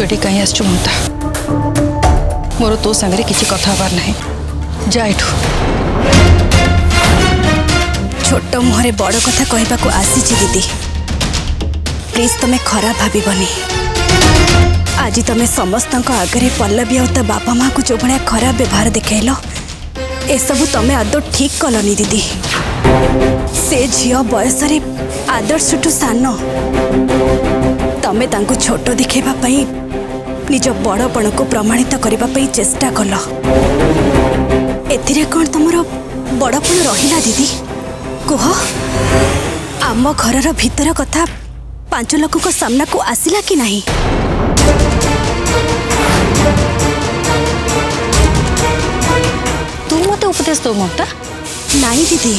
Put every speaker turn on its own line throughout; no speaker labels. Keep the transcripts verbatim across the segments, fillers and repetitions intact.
Eighty कहीं आसचु ममता मोर तो सांगे किसी कथा हबार नहीं जा एठू
छोट मुहरे बड़ कथा कहबा को आसी दीदी प्लीज तुम्हें खराब भावनी आज तुम समस्त आगे पल्लवी आ बापा माँ को जो भाया खराब व्यवहार देखल ए सबू तुम आदौ ठीक कलनी दीदी से झी बयस आदर्श ठू सान तमें छोट दिखेवाई निज बड़पण को प्रमाणित करने चेष्टा कल एथिरे कौन तुम बड़पण रहा दीदी कह आम घर भीतर कथा पांच लोक को सामना को आसिला कि नहीं
तू मत उपदेश दो ममता
नहीं दीदी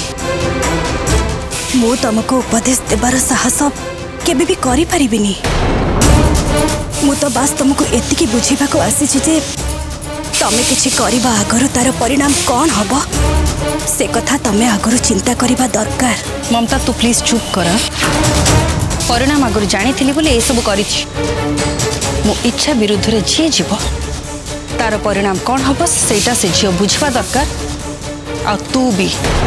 मु तुमको उपदेश देवार साहस केबे भी करि परिबिनी मु तो बास तुमको एतिकी बुझीबा को आसी जे तमे किछि करबा आगर तार परिणाम कौन हबो से कथा तमे आगर चिंता करबा दरकार।
ममता तू प्लीज चुप कर परिणाम आगर जानी थिली बोले ए सब करिछि मो इच्छा विरुद्ध रे जी जीव तार परिणाम कौन हबो सेटा से झियो बुझवा दरकार आ तू भी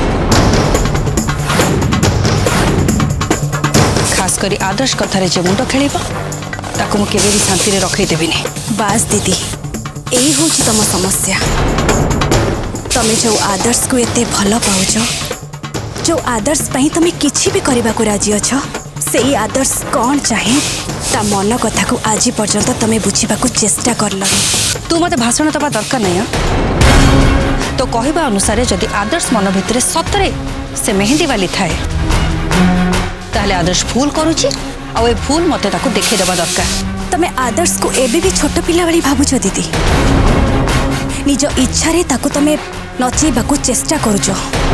खास करी आदर्श कथारे जे मुंड खेलिबा ताको मु केबे भी शांति रे रखै देबिनी।
बास दीदी यही हूँ तुम समस्या तमें जो आदर्श को एते भल पाउछ जो आदर्श पाई तुम किछि भी करबा को राजी अछ से ही आदर्श कौन चाहे ता मन कथा को आज पर्यंत तमें बुझीबा को चेष्टा करल
तू मते भाषण दबा दरकार नहीं तो कहबा अनुसार जदि आदर्श मन भितर सतरे से मेहंदी वाली थाए ताहले आदर्श भूल करूची आ ए भूल मते ताको देखे देबा दरकार।
तमें आदर्श को एबे भी छोट पिला वाली भाबुछ दीदी निज इच्छा रे ताको तमें नचेबा को चेष्टा करूछ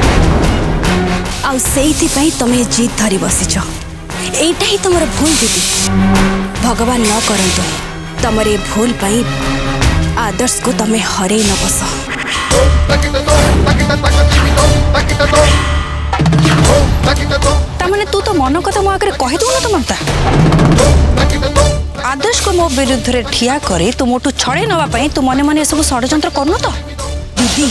आ सेइथि पई तमें जीत धरी बसिछ एटा ही तुमर भूल दीदी भगवान न करंतु तमरे भूल पई आदर्श को तमें हरे न बस।
तामाने तू तो मन कथा मो आगे कहि दउ न तो ममता आदर्श को मो विरुद्ध रे ठिया करे तू मोटू छड़े नवा पई तू मने मने सब षड्यंत्र करनु तो
दीदी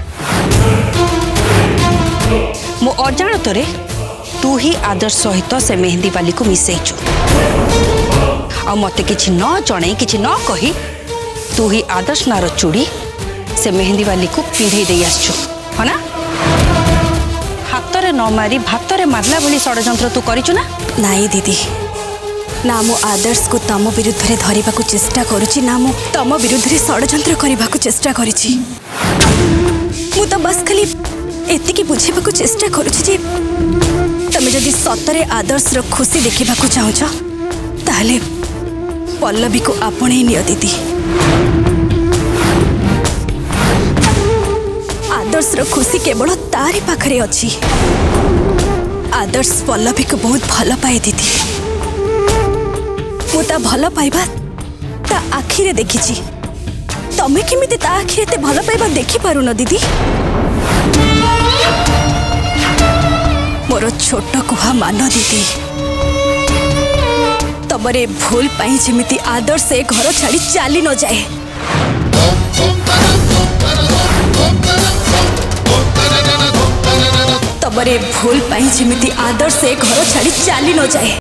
मो अजाणत रे तू ही आदर्श सहित से मेहंदी वाली को मिसेइचु आ मते किछि न जणे किछि न कही तू ही आदर्श नार चूड़ी से मेहंदी वाली को पिंधे दे आछू है ना हाथ रे न मारी भात रे मारला भली षड्यंत्र तू करिचु ना
नहीं दीदी ना मो आदर्श को तम विरुद्ध रे धरिबा को चेष्टा करूची ना मो तम विरुद्ध रे षड्यंत्र करबा को चेष्टा करिची मु तो बस खाली एतिकी बुझेबा को चेष्टा करूची जे तमे जदि सतरे आदर्श रो खुशी देखिबा को चाहूछ ताहले पल्लवी को आपणे नियो दीदी आदर्श रो खुशी केवल तारी पाखरे अछि आदर्श पल्लवी को बहुत भल पाए दीदी मुता भल पाइबा ता आखिरे देखिची तमे केमिते ता आखिरे ते भल पाइबा देखि पारु न दीदी मोर छोट कुहा मान दीदी तमरे भूल पाई जेमिति आदर्श से घर छाड़ी चाली न जाए तमरे भूल पाई जेमिति आदर्श से घर छाड़ी चाली न जाए।